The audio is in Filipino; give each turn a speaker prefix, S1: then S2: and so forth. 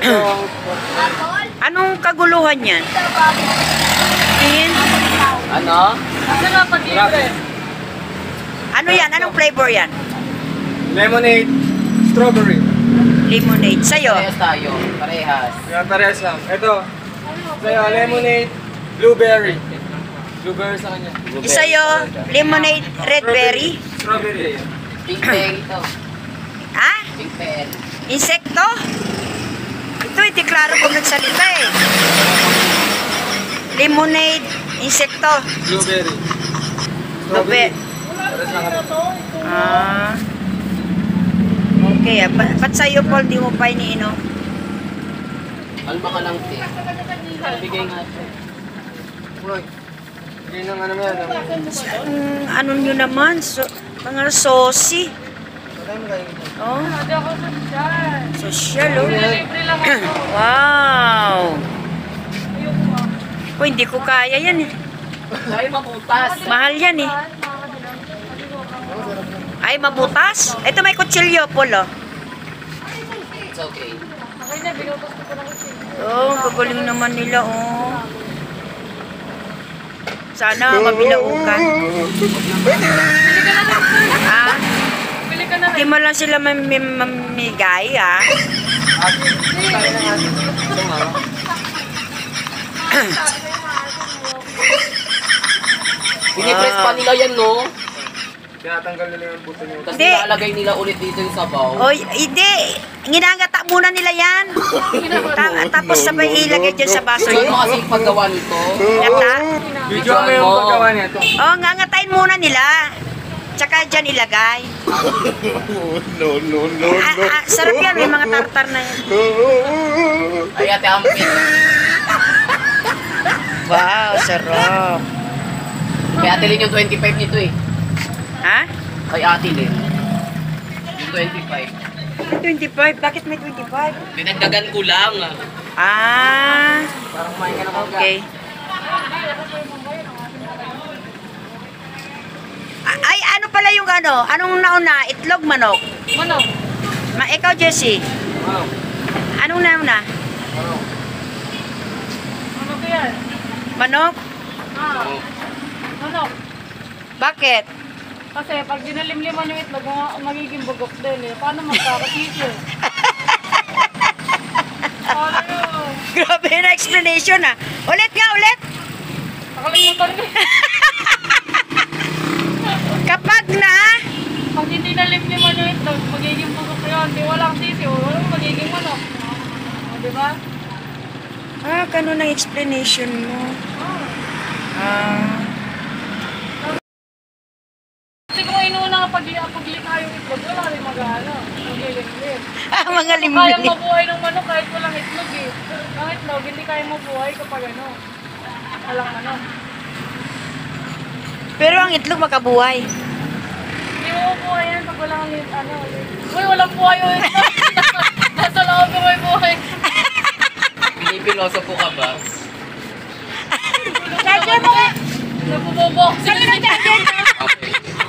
S1: Anong kaguluhan yan? Tingin?
S2: Ano?
S1: Ano yan? Anong flavor yan?
S3: Lemonade, strawberry.
S1: Lemonade. Sa'yo?
S2: Parehas tayo. Parehas.
S3: Yan, parehas lang. Ito. Sa'yo, lemonade, blueberry. Blueberry sa kanya.
S1: Sa'yo, lemonade, red berry?
S3: Strawberry.
S2: Pink berry to.
S1: Ha?
S2: Pink berry.
S1: Insekto? Ito, hindi klaro kung nagsalita eh. Lemonade, insekto.
S3: Blueberry.
S1: Strawberry.
S3: Parehas lang kami.
S1: Ah. Okay, ba't sa'yo, Paul, di mo pa iniinom?
S2: Alma ka lang, te. Bigay nga to.
S3: Uy, hindi nang ano yan.
S1: Ano nyo naman? Mga sosi. Oh. Social, oh. Wow. Oh, hindi ko kaya yan eh.
S2: Ay, maputas.
S1: Mahal yan eh. Ay, mabutas? Ito may kutsilyo, Paul, oh.
S2: It's okay.
S1: Oh, gagaling naman nila, oh. Sana mabilaukan. Ah? Hindi mo lang sila mamigay, ah.
S2: Pinipress pa nila yan, no?
S3: Tinatanggal nila yung buto niyo.
S2: Tapos
S1: Hindi.
S2: nilalagay nila ulit dito yung sabaw.
S1: Oy, hindi. Ginagata muna nila yan. Tapos sabay ilagay dyan sa baso
S2: So,
S1: yun.
S2: ano kasi yung paggawa nito?
S1: Gata?
S3: Video mo yung paggawa niya ito.
S1: Oh, ngangatayin muna nila. Tsaka dyan ilagay.
S4: No.
S1: Sarap yan. May mga tartar na yan.
S2: Ay, ate Ampin.
S1: Wow, sarap.
S2: Kay ate Lynn yung 25 nito eh.
S1: Ha?
S2: Kay ate Lynn. Yung 25.
S1: 25? Bakit may 25?
S2: Dinagdagan ko lang.
S1: Ah,
S2: Parang kumain ka ng mangga.
S1: okay. Ay, ano pala yung ano? Anong nauna? Itlog, manok?
S5: Manok.
S1: Ikaw, Jessie.
S3: Ano?
S1: Anong nauna?
S3: Ano?
S5: Ano ba yan?
S1: Manok?
S5: Ah, manok.
S1: Bakit?
S5: Kasi pag dinalimliman yung itlog, magiging bugok din eh. Paano magkakasisyo? Paano yun?
S1: Grabe na explanation ah. Ulit nga, ulit.
S5: Nakalimutan ko.
S1: Kapag na,
S5: Pag hindi nalimliman yung itlog, magiging bugok yun. Di walang sisyo, walang magiging manok. O, diba?
S1: ganun ang explanation mo. Ah.
S5: Kasi kung inuuna nga paglika yung itlog, wala rin mag-ano. Maglilimlim.
S1: Mga
S5: Kaya
S1: limlim.
S5: mabuhay ng manok kahit walang itlog eh. Ang itlog, hindi kaya mabuhay kapag ano. Walang manok.
S1: Pero ang itlog makabuhay.
S5: Hindi mo mabuhay yan pag walang ano. Uy, walang buhay yung itlog. Nasa loob ko may buhay.
S2: Pinipiloso po ka ba?
S1: Charger mo nga.
S5: Napububok.
S1: Saan yung charger?
S2: Okay.